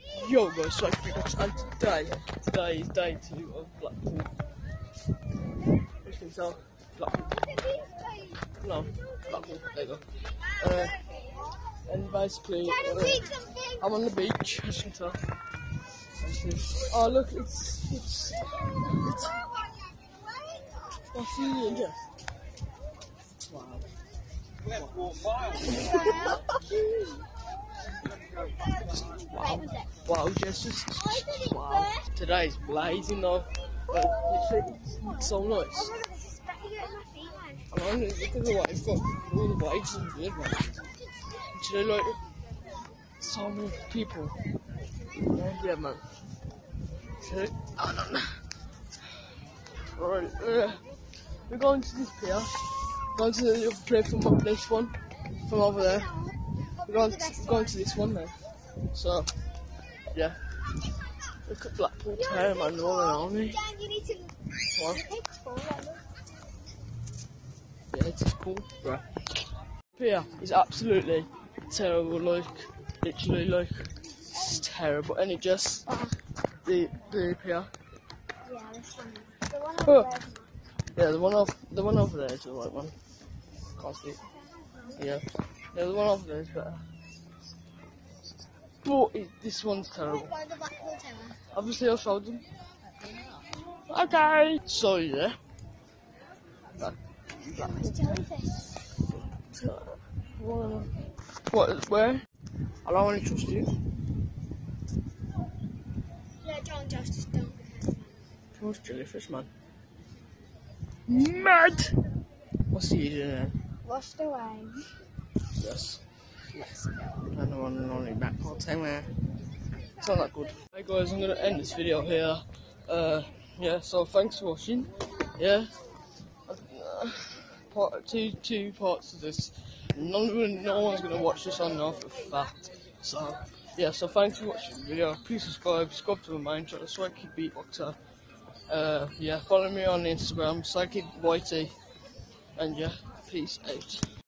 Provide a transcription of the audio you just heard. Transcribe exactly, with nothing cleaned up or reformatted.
Yo guys, so and today, today is day two of Blackpool. As you can tell, Blackpool. No, Blackpool, there you go. Uh, and basically, uh, I'm on the beach, as you can tell. Oh look, it's, it's, it's, what's in here? Wow. Wow, wow, just, just, wow. Today's blazing though. Like, it's, it's so nice. I'm only looking at the way it's got all the waves and good, man. Today, like, so many people. Yeah, man. So, I don't know. Alright, uh, we're going to this pier. Going to the other pier from this one, from over there. We're going to, going to this one now. So, yeah. Look at Blackpool Town, man, rolling on me. What? Yeah, it's cool, bro. Pier is absolutely terrible, like, literally, like, it's terrible. And it just, the, the pier. Yeah, this one. The one over Oh. there. Yeah, the one over, the one over there is the right one. Can't see it. Yeah. Yeah, the one over there is better. But it, this one's terrible. By the Blackpool Tower. Obviously, I showed them. Okay. So yeah. Black, Black. It's jellyfish. What? Where? I don't want to trust you. No, don't just, just don't. Trust jellyfish, man. Mad. What's he doing then? Washed away. Yes. Let's go. And the one and only Blackpool Tower. It's not that good. Hey guys, I'm gonna end this video here. Uh, yeah. So thanks for watching. Yeah. Uh, part two, two parts of this. None of them, no one's gonna watch this on off for fact. So yeah. So thanks for watching the video. Please subscribe. Subscribe to my main channel, Psychic Beatboxer. Uh, yeah. Follow me on Instagram, Psychic Y T. And yeah. Peace out.